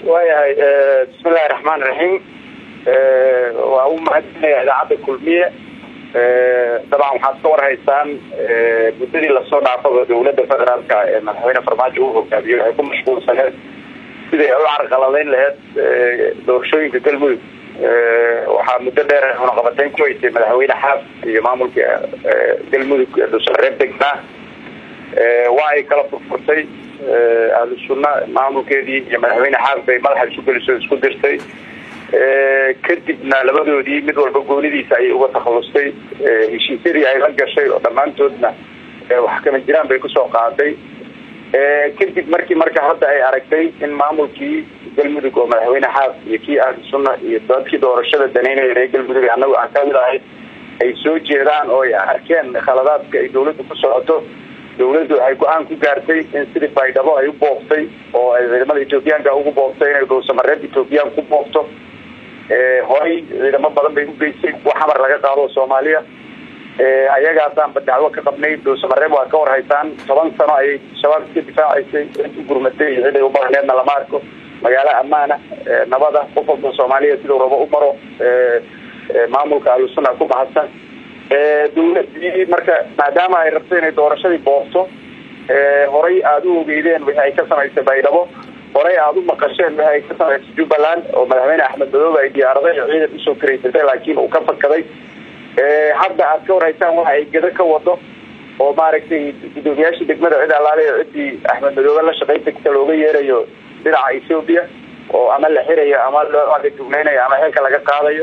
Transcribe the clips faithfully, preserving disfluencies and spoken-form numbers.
وياي بسم الله الرحمن الرحيم وأول ما هدنا إذاعة كلمية طبعا waxaad ka warhaysaan gudadii la soo dhaafay dawladda federaalka ee madaxweyne Farmaajo uu hogaamiyo ay ku mashquulsaneen sidii ay u carqaladeyn lahayd doorashooyinka galmudug waxaa muddo dheer oo qabateen ku hayay madaxweyne Xaaf iyo maamulka galmudug ee degna waa ay kala furfurtay ahlu sunna maamulkeedii iyo madaxweyne Xaaf bay madaxa isku gelisay isku dirtay kadibna labadoodii mid walba goonidiisa ay uga takhalustay heshiisyadii ay la gashay oo dhamaantoodna wax kama jiraan bay ku soo qaaday kadib markii marka hadda ay aragtay in maamulkii galmudug oo madaxweyne Xaaf iyo kii ahlu sunna iyo dadkii doorashada daneynaya ee galmudug anagu aan ka mid ahay ay soo jeedaan oo ay arkeen khaladaadka ay dawladdu ku socoto dawladdu ay go'aan ku gaartay in sidii baydhabo ay u booqtay oo ay ciidamada Itoobiyaanka ugu booqtay inay dowsamareed Itoobiyaan ku booqto ee horay ciidamo badan bay u geysay waxa mar laga qaado Soomaaliya ee ayagaasaan badacwo ka qabnay dowsamareed waa ka warhaysan toban sano ay shabaab ka difaacaysay intii gurmatay ciiday u baahneen la maarko magaalo amaana nabada qofka Soomaaliya sidoo rabo u maro ee maamulka ahlu sunna ku baxsan ee dawladii marka maadaama ay rabtay inay doorashadii boobto ee horay aad u ogeydeen wixii ay ka samaysay baydhabo horay aad u maqasheen wixii ay ka samaysay Jubbaland oo madaxweyne Axmed Madoobe ay diyaaraday ciidan u soo kireysay laakiin uu ka fakaday ee hadda aad ka warhaysaan waxa ay gada ka wado oo maaragtay gudoomiyaasha degmada cid alaale cidii Axmed Madoobe la shaqeeyay ka looga yeerayo dhinaca Itoobiya oo ama la xirayo ama loo adeegsanayo ama xilka laga qaadayo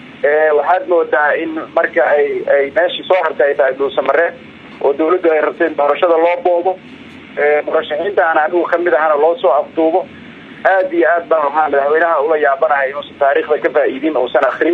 ee waxaad moodaa in marka ay ay meeshii soo hartay ay dowsamareed oo dawladdu ay rabteen doorashada loo boobo ee murashaxiinta aan anigu kamid ahana loo soo afduubo aad iyo aad baan waxaan madaxweynaha ula yaabanahay inuu taariikhda ka faa'iidin oo san akhri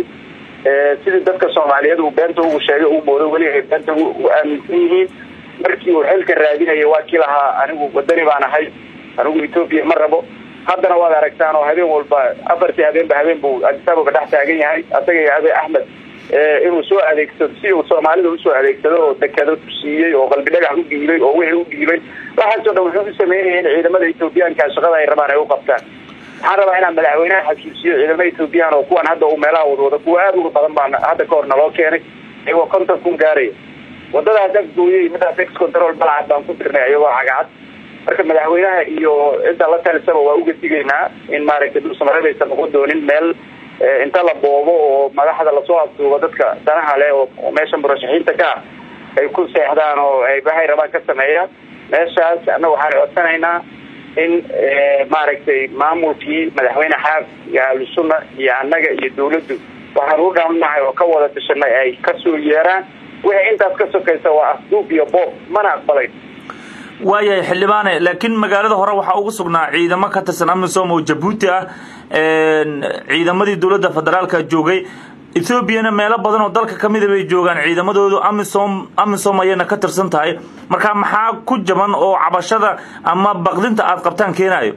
ee sidii dadka Soomaaliyeed uu beenta ugu sheegay uu moodo wali ay beenta u aaminsan yihiin markii uu xilka raadinayay waa kii lahaa anigu wadani baan ahay anigu Itoobiya ma rabo haddana waad aragtaan oo habeen walba afartii habeen ba habeen buu asbaab dhex taagan yahay asaga iyo Abi Axmed ee inuu soo adeegsado si uu Soomaalida u soo adeegsado oo dekado siiyay oo qalbi dhagax u dhiibay oo wixii u dhiibay waxa soo dhaw wuxuu sameeyay in ciidamada Itoobiyaanka shaqada ay rabaan ay u qabtaan waxaan rabaa inaan madaxweynaha xasuusiyo ciidamada Itoobiyaan oo kuwan hadda uu meelaha wadooda kuwa aad ugu badan baan hadda ka hor naloo keenay ayagoo konton kun gaaray wadada dagdooyay mid tax control balcad baan ku dirnay ayagoo cagacad marka madaxweynaha iyo inta la talisaba waa uga digaynaa in maaragtay dowsamareed aysan ugu doonin meel inta la boobo oo madaxda la soo afduubo dadka danaha leh oo meesha murashaxiinta ka ay ku seexdaan oo ay waxay rabaan ka sameeyaan meeshaas anagu waxaan codsanaynaa in maaragtay maamulkii madaxweyne Xaaf iyo ahlu sunna iyo annaga iyo dawladdu waxaan u dhaamahay oo ka wada tashanay ay ka soo yeeraan wixii intaas ka sokaysa waa afduub iyo boob mana aqbalay waayahay xildhibaane laakiin magaalada hore waxa ugu sugnaa ciidamo ka tirsan Amisom oo Djibouti ah ee ciidamadii dawladda federaalka joogay Ethiopia meelo badan oo dalka kamid ah bay joogan ciidamadoodu Amisom Amisom ayana ka tirsan tahay marka maxaa ku jaban oo cabashada ama baqdinta aad qabtaan keenayo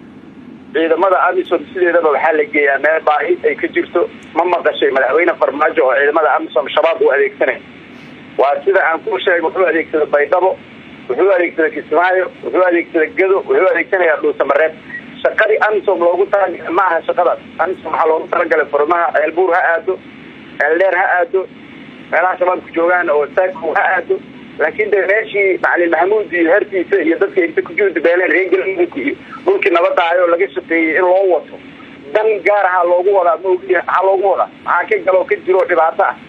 ciidamada Amisom sideedaba waxa la geeyaa meel baahi ay ka jirto ma maqashay madaxweyne Farmaajo oo ciidamada Amisom shabaab u adeegsanay waa sida aan ku sheegay wuxuu adeegsaday baydhabo wuxuu adeegsaday Kismaayo wuxuu adeegsaday Gado wuxuu adeegsanaya dowsamareed shaqadii Amisom loogu talagalay ma aha shaqada Amisom waxa loogu talagalay furmaha Elbuur ha aado Elleer ha aado meelaha shabaabku joogaan oo Saako ha aado laakiin meeshii Macalin Maxamuud iyo hertiisa iyo dadka inta ku jooga beeleen reegalku dhulkii nabadda ayo laga shaqeeyay in loo wato dan gaar ah loogu wada ma ogyahay waxa loogu wada waxa ka galo ka jiro dhibaato ah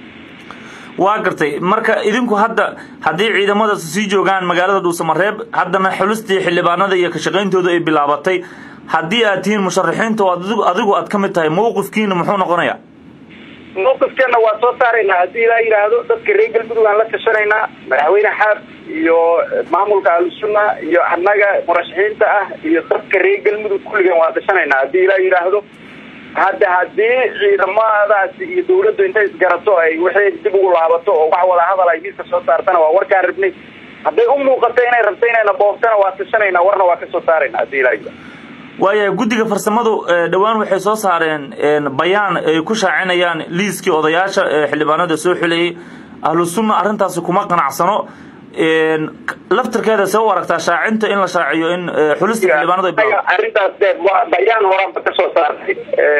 waa gartay marka idinku hadda hadii ciidamada sii joogan magaalada Dhuusamareeb haddana xulustii xildhibaanada iyo ka shaqeyntooda ay bilaabatay hadii aad tihiin musharaxiinta oo adigu aad kamid tahay mowqifkiina muxuu noqonayaa mowqifkeena waa soo saaraynaa hadii la yiraahdo dadka reer galmudug aan la tashanaynaa madaxweyne Xaaf iyo maamulka ahlu sunna iyo annaga murashaxiinta ah iyo dadka reer galmudug kulligan waa tashanaynaa hadii la yiraahdo hadda hadii ciidamadaas iyo dawladdu intay isgarato ay wixii dib ugu laabato oo wax wada hadal ay miiska soo saartana waa warkaan rabnay haday u muuqato inay rabto inayna boobtana waa tashanayna warna waa ka soo saarayna hadii ilaahay waayahay guddiga farsamadu dhawaan waxay soo saareen bayaan ay ku shaacinayaan liiskii odayaasha xildhibaanada soo xuleeyay ahlu sunna arrintaas kuma qanacsano laftirkeeda soo aragtaa shaacinta in la shaaciyo in xulista xildhibaanada ay bilaabo arrintaas bayaan horaan ka soo saartay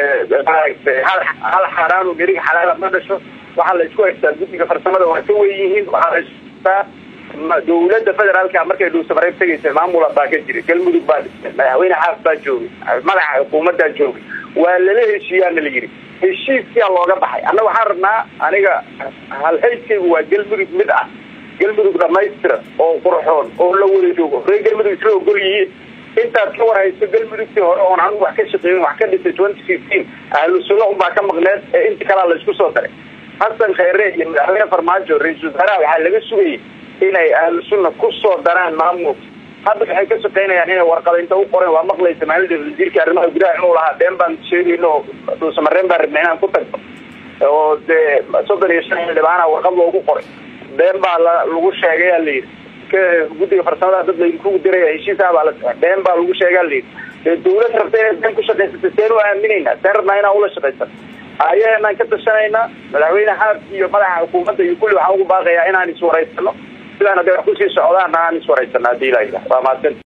hal xaraan oo mirig xalaala ma dhasho waxa la isku haystaa guddiga farsamada waa ka weyn yihiin waxa la istaa dowladda federaalka markay dhuusamareeb tagaysay maamul baa ka jiray galmudug baa madaxweyne xaaf baa joogay madaxa xukuumadda joogay waa lala heshiiyaan la yiri heshiiska looga baxay annaga waxaan rabnaa aniga hal hayskaygu waa galmudug mid ah galmudug dhamaystira oo qurxoon oo la wada joogo reer galmudug isla ogol yihiin intaad ka warhayso galmudugtii hore oon anigu wax ka shaqeeyin wax ka dhisay twenty fifteen ahlu sunna unbaa ka maqneed ee inta kalaa la isku soo daray xasan khayre iyo madaxweyne farmaajo ra-iisul wasaaraha waxaa laga sugayay inay ahlu sunna ku soo daraan maamulka hadda waxay ka shaqeynayaan inay warqada inta u qoreen waa maqlaysa maalinta wasiirka arrimaha gudaha inuu lahaa been baan sheegayno dhuusamareen baan rabnay inaan ku tagno oo dee soddon iyo shan xildhibaana warqad loogu qoray been baa lagu sheegay aa layidhi guddiga farsamada dad laydinku diraya heshiisaha baa la been baa lagu sheegaa layidhi dee dawlad rabta inay been ku shaqaysata seen u aaminaynaa seen rabnaa inaan ula shaqaysan ayaanaan ka tashanaynaa madaxweyne xaaf iyo madaxa xukuumadda iyo kulli waxaan ugu baaqayaa inaan iswaraysano sidaan hadday wax kusii socdaan aan iswaraysano haddii ilaah waa mahadsan